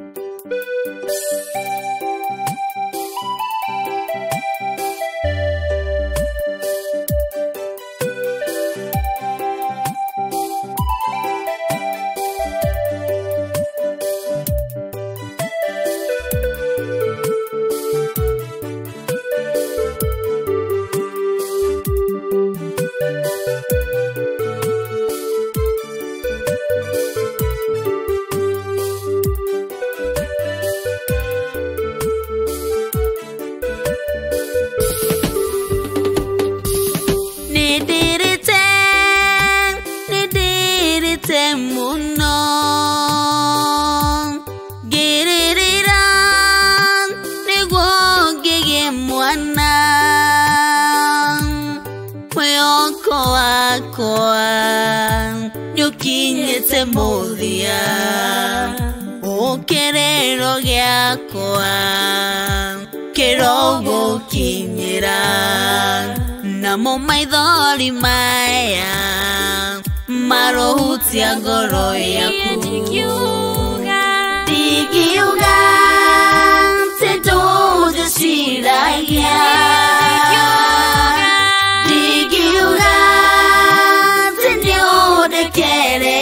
Modia o querero giakoa quero go kinyera namo maidori maya marohutia goro yaku digiuga te doja shiraya digiuga te nyode kere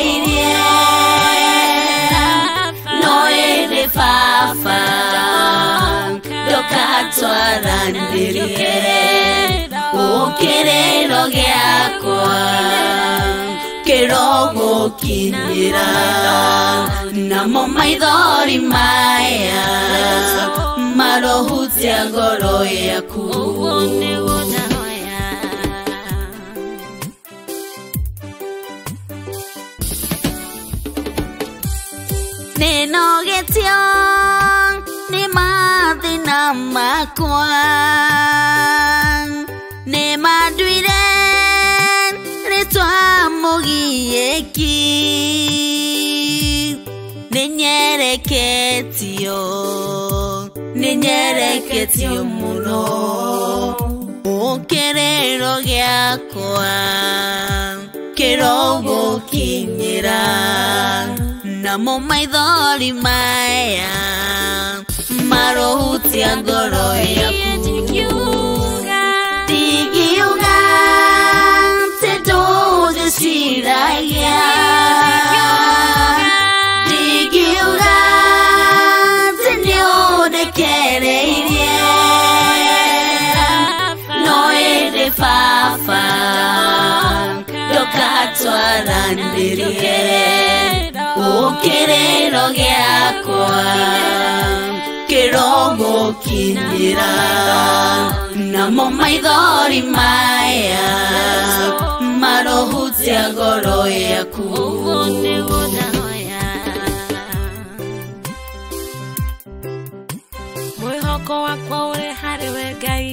o querero giakoa quero go kinyera namo maidori maya marohutia goro yaku neno getio ni madina makwan ne maduire ne twamugieki ne nyereketio muno o querero giakoa quero go kinyera namo maidori maya marohutia goro yaku digiuga te doja shiraya digiuga te nyode kereirie no ere fafa dokatwarandirie o querero giakoa quero go kinyera namo maidori maya marohutia goro yaku mwihoko wakwa uri hariwe Ngai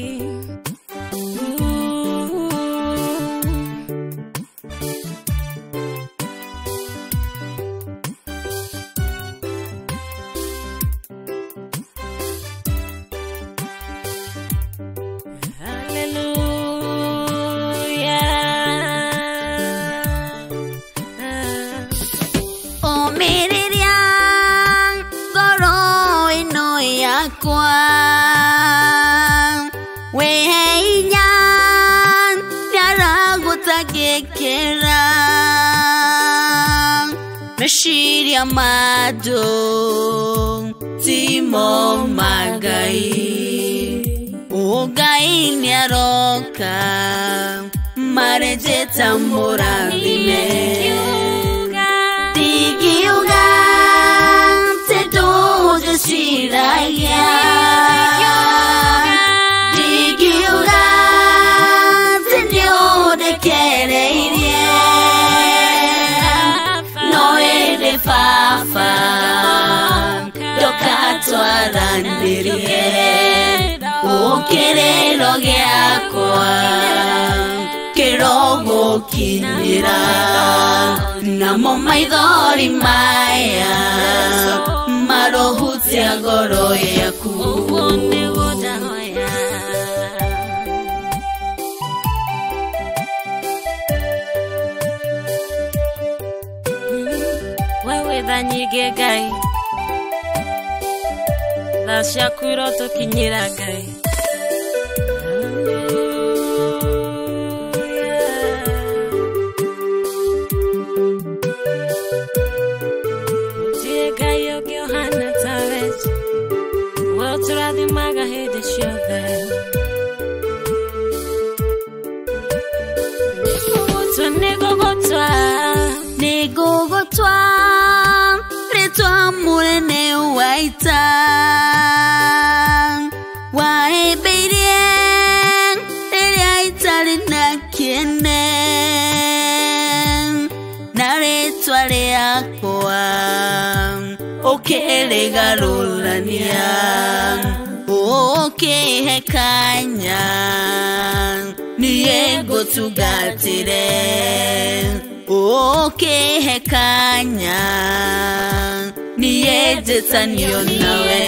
Meshiri amado Timo magai O gai niaroka Marejeta moravime Digiuga Te doja shiraya Digiuga Te nyode kereirie fafa dokatwarandirie o querero giakoa quero go kinyera namo maidori maya marohutia goro yaku Nyige Ngai Dasha kuroto kinyira Ngai. Negogotwa retwa murene waita waebeire reita lina kene naretwa leakwa okelegarulania okehekanya niego tugatire okehekanya niyeje tanyo nawe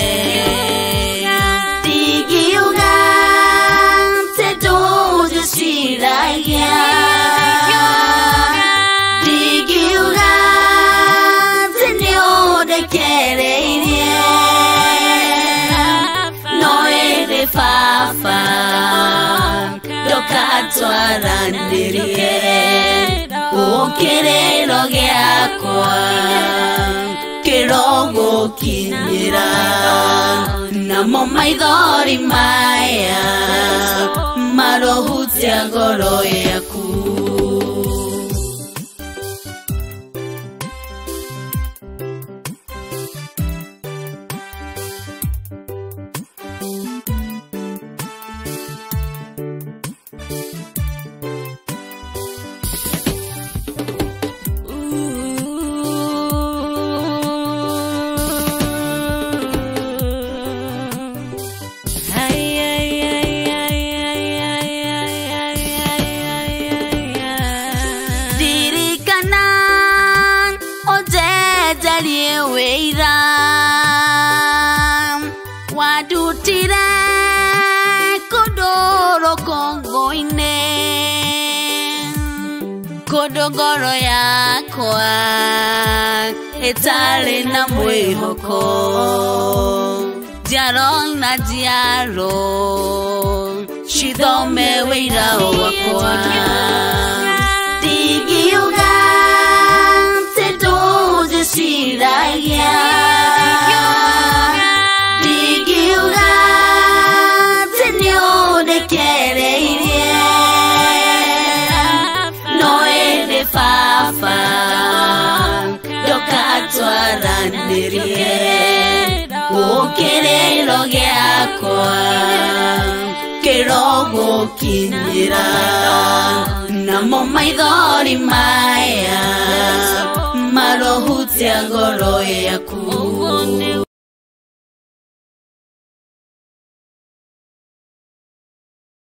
digiuga tedoje shiraya digiuga tenyo de kereirie noere fafa dokatwarandirie okerero giakwa kirogo kinyira namo maithori maya marohutia ngoro yaku wadutire kodoro kongoine kodogoro yakwa etale na mwihoko diaro na diaro shidome weira wakwa digiuga tedoje shiraya fafa dokatwarandirie okerero giakwa kirogo kinyira namo maithori maya marohutia ngoro yaku